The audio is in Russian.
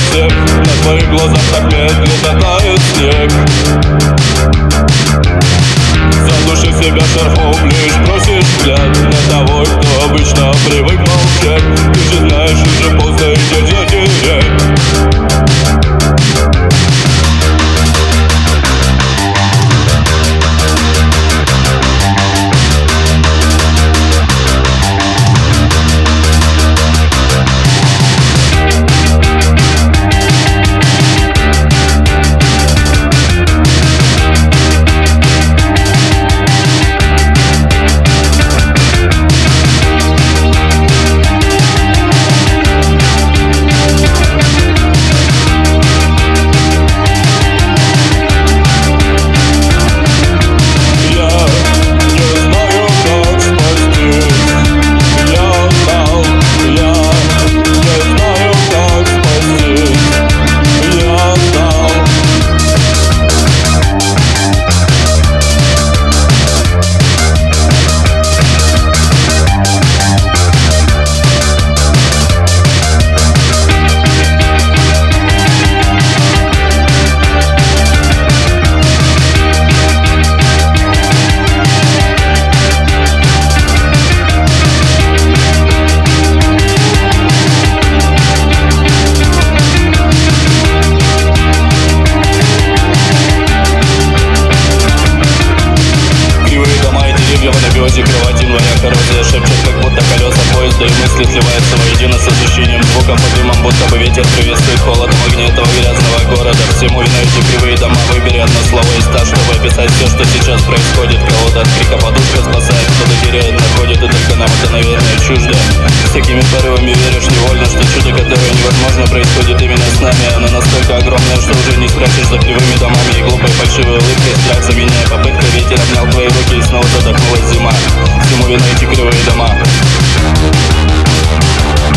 всех. На твоих глазах так медленно тает снег. Задушив себя шарфом, лишь бросишь взгляд на того, кто обычно привык молчать. Ты же знаешь, уже поздно и нельзя терять. Кровати двоя коррозия шепчет, как будто колеса поезда, и мысли сливаются воедино с ощущением звуком по дымам, будто бы ветер приветствует холодом огня этого грязного города. Всему виной эти кривые дома, выбери одно слово из ста, чтобы описать все, что сейчас происходит. Кого-то от крика подушка спасает, кто-то теряет, находит, и только нам это, наверное, чуждо. С такими порывами веришь невольно, что чудо, которое невозможно, происходит именно с нами. Оно настолько огромное, что уже не спрячешь за кривыми домами и глупой фальшивой улыбкой. Страх заменяя попытка, ветер обнял твои руки, и снова задохнулась зима. Всему виной эти кривые дома.